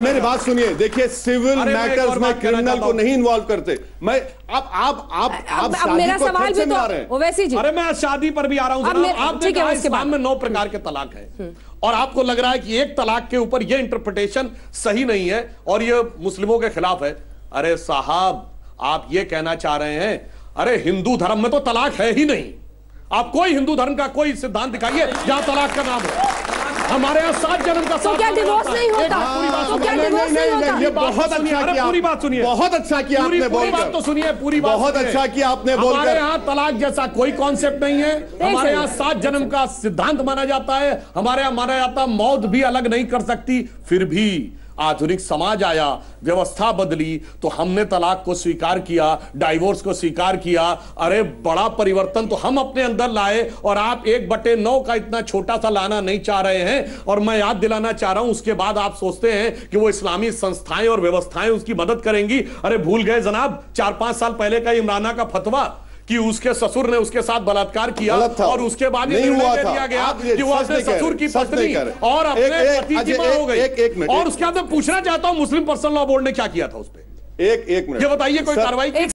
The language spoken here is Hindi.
मेरी बात सुनिए, देखिए सिविल मैटर्स में क्रिमिनल को नहीं इन्वॉल्व करते। मैं आप मेरा सवाल भी तो ओवैसी जी, अरे मैं शादी पर भी आ रहा हूं। आपने कहा इस्लाम में 9 प्रकार के तलाक है और आपको लग रहा है कि एक तलाक के ऊपर यह इंटरप्रिटेशन सही नहीं है और यह मुस्लिमों के खिलाफ है। अरे साहब, आप ये कहना चाह रहे हैं, अरे हिंदू धर्म में तो तलाक है ही नहीं। आप कोई हिंदू धर्म का कोई सिद्धांत दिखाइए जहां तलाक का नाम हो। हमारे यहाँ 7 जन्म का तो क्या डिवोर्स नहीं होता? तो क्या डिवोर्स नहीं होता? ये बहुत अच्छा किया, पूरी बात सुनिए, बहुत अच्छा किया आपने बोलकर। बात तो सुनिए, पूरी बात बहुत अच्छा किया आपने बोलकर। हमारे यहाँ तलाक जैसा कोई कॉन्सेप्ट नहीं है। हमारे यहाँ 7 जन्म का सिद्धांत माना जाता है। हमारे यहाँ माना जाता मौत भी अलग नहीं कर सकती। फिर भी आधुनिक समाज आया, व्यवस्था बदली, तो हमने तलाक को स्वीकार किया, डाइवोर्स को स्वीकार किया। अरे बड़ा परिवर्तन तो हम अपने अंदर लाए और आप 1/9 का इतना छोटा सा लाना नहीं चाह रहे हैं। और मैं याद दिलाना चाह रहा हूं, उसके बाद आप सोचते हैं कि वो इस्लामी संस्थाएं और व्यवस्थाएं उसकी मदद करेंगी। अरे भूल गए जनाब, 4-5 साल पहले का इमराना का फतवा कि उसके ससुर ने उसके साथ बलात्कार किया और उसके बाद नहीं हुआ था दिया गया कि वो अपने ससुर की पत्नी और अपने पति की मां हो गई। और उसके बाद मैं पूछना चाहता हूं, मुस्लिम पर्सनल लॉ बोर्ड ने क्या किया था उस पर? एक मिनट ये बताइए, कोई कार्रवाई?